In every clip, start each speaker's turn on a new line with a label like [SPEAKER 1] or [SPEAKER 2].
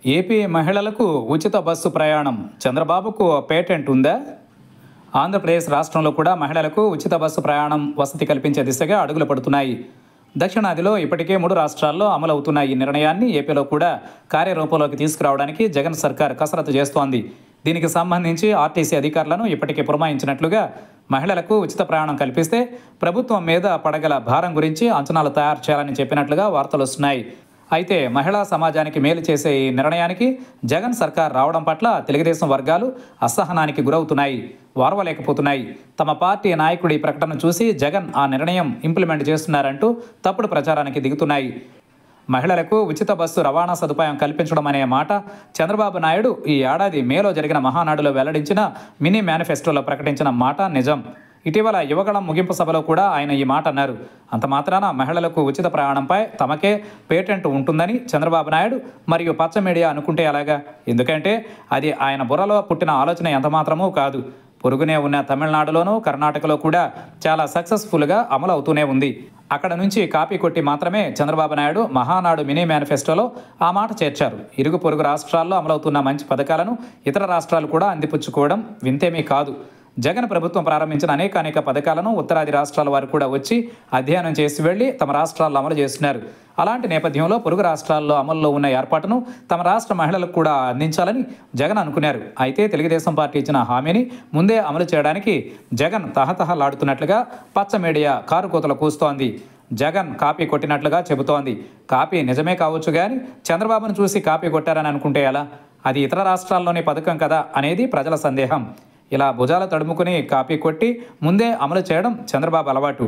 [SPEAKER 1] AP మహిళలకు ఉచిత bus ప్రయాణం చంద్రబాబుకు పేటెంట్ ఉందా? ఆంధ్రప్రదేశ్ రాష్ట్రంలో కూడా మహిళలకు ఉచిత బస్సు ప్రయాణం వసతి కల్పించే దిశగా అడుగులు పడుతున్నాయి. దక్షిణాదిలో ఇప్పటికే 3 రాష్ట్రాల్లో అమలవుతున్న ఈ నిర్ణయాన్ని ఏపీలో కూడా కార్యరూపంలోకి తీసుకురావడానికి జగన్ సర్కార్ కసరత్తు చేస్తోంది. దీనికి సంబంధించి ఆర్టీసీ అధికారులను ఇప్పటికే పురమాయించినట్లుగా మహిళలకు ఉచిత ప్రయాణం కల్పిస్తే ప్రభుత్వం మీద పడగల భారం గురించి అంచనాలు తయారు చేయాలని చెప్పినట్లుగా వార్తలు వస్తున్నాయి. అయితే మహిళా సమాజానికి మేలు చేసే ఈ నిర్ణయానికి జగన్ సర్కార్ రావడం పట్ల తెలుగుదేశం వర్గాలు అసహనానికి గురవుతున్నాయి, వారవలేకపోతున్నాయి. తమ పార్టీ నాయకుడి ప్రకటన చూసి జగన్ ఆ నిర్ణయం ఇంప్లిమెంట్ చేస్తున్నారంటూ తప్పుడు ప్రచారానికి దిగుతున్నాయి. మహిళలకు ఉచిత బస్సు రవాణా సదుపాయం కల్పించడం అనే మాట చంద్రబాబు నాయుడు ఈ ఏడాది మేలో జరిగిన మహానాడులో వెల్లడించిన మినీ మేనిఫెస్టోలో ప్రకటించిన మాట నిజం. ఇటీవల యువగళం ముగింపు సభలో కూడా ఆయన ఈ మాట అన్నారు. అంత మాత్రాన మహిళలకు ఉచిత ప్రయాణంపై తమకే పేటెంట్ ఉంటుందని చంద్రబాబు నాయుడు మరియు పచ్చ మీడియా అనుకుంటే అలాగా? ఎందుకంటే అది ఆయన బుర్రలో పుట్టిన ఆలోచన ఎంతమాత్రమూ కాదు. పొరుగునే ఉన్న తమిళనాడులోనూ కర్ణాటకలో కూడా చాలా సక్సెస్ఫుల్గా అమలు అవుతూనే ఉంది. అక్కడ నుంచి కాపీ కొట్టి మాత్రమే చంద్రబాబు నాయుడు మహానాడు మినీ మేనిఫెస్టోలో ఆ మాట చేర్చారు. ఇరుగు పొరుగు రాష్ట్రాల్లో అమలవుతున్న మంచి పథకాలను ఇతర రాష్ట్రాలు కూడా అందిపుచ్చుకోవడం వింతేమీ కాదు. జగన్ ప్రభుత్వం ప్రారంభించిన అనేక పథకాలను ఉత్తరాది రాష్ట్రాల వారు కూడా వచ్చి అధ్యయనం చేసి వెళ్లి తమ రాష్ట్రాల్లో అమలు చేస్తున్నారు. అలాంటి నేపథ్యంలో పొరుగు రాష్ట్రాల్లో అమల్లో ఉన్న ఏర్పాటును తమ రాష్ట్ర మహిళలకు కూడా అందించాలని జగన్ అనుకున్నారు. అయితే తెలుగుదేశం పార్టీ ఇచ్చిన హామీని ముందే అమలు చేయడానికి జగన్ తహతహలాడుతున్నట్లుగా పచ్చ మీడియా కారుకోతలు కూస్తోంది. జగన్ కాపీ కొట్టినట్లుగా చెబుతోంది. కాపీ నిజమే కావచ్చు కానీ చంద్రబాబును చూసి కాపీ కొట్టారని అనుకుంటే ఎలా? అది ఇతర రాష్ట్రాల్లోని పథకం కదా అనేది ప్రజల సందేహం. ఇలా భుజాలు తడుముకుని కాపీ కొట్టి ముందే అమలు చేయడం చంద్రబాబు అలవాటు.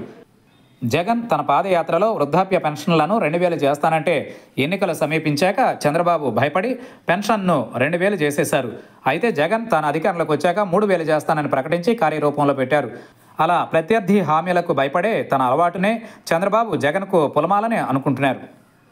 [SPEAKER 1] జగన్ తన పాదయాత్రలో వృద్ధాప్య పెన్షన్లను 2000 చేస్తానంటే ఎన్నికలు సమీపించాక చంద్రబాబు భయపడి పెన్షన్ను 2000 చేసేశారు. అయితే జగన్ తాను అధికారంలోకి వచ్చాక 3000 చేస్తానని ప్రకటించి కార్యరూపంలో పెట్టారు. అలా ప్రత్యర్థి హామీలకు భయపడే తన అలవాటునే చంద్రబాబు జగన్కు పులమాలని అనుకుంటున్నారు.